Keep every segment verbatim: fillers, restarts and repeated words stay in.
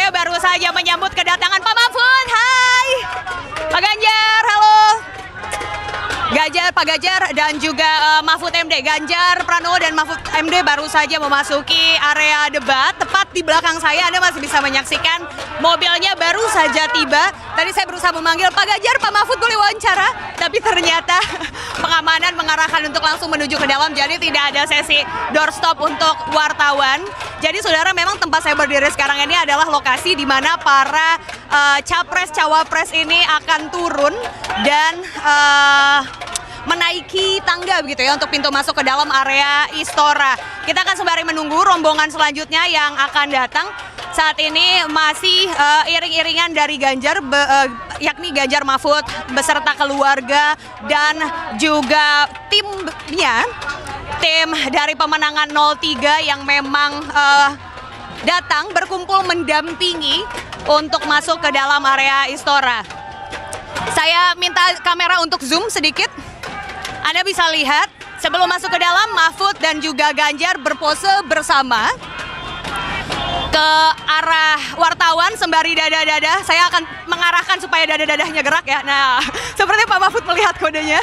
Saya baru saja menyambut kedatangan Pak Mahfud. Hai, Pak Ganjar, halo. Ganjar, Pak Ganjar, dan juga uh, Mahfud M D. Ganjar Pranowo dan Mahfud M D baru saja memasuki area debat. Tepat di belakang saya, Anda masih bisa menyaksikan mobilnya baru saja tiba. Tadi saya berusaha memanggil Pak Ganjar, Pak Mahfud boleh wawancara, tapi ternyata pengamanan mengarahkan untuk langsung menuju ke dalam, jadi tidak ada sesi doorstop untuk wartawan. Jadi saudara, memang tempat saya berdiri sekarang ini adalah lokasi di mana para uh, capres-cawapres ini akan turun dan uh, menaiki tangga begitu ya untuk pintu masuk ke dalam area Istora. Kita akan sembari menunggu rombongan selanjutnya yang akan datang. Saat ini masih uh, iring-iringan dari Ganjar, be, uh, yakni Ganjar Mahfud beserta keluarga dan juga timnya, tim dari pemenangan nol tiga yang memang uh, datang berkumpul mendampingi untuk masuk ke dalam area Istora. Saya minta kamera untuk zoom sedikit. Anda bisa lihat sebelum masuk ke dalam, Mahfud dan juga Ganjar berpose bersama ke arah wartawan sembari dada-dada. Saya akan mengarahkan supaya dada-dadanya gerak ya. Nah, seperti Pak Mahfud melihat kodenya.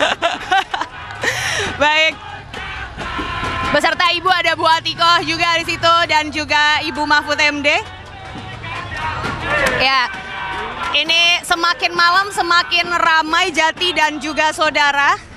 Baik. Beserta Ibu ada Bu Atikoh juga di situ dan juga Ibu Mahfud M D. Ya. Ini semakin malam semakin ramai Jati dan juga saudara.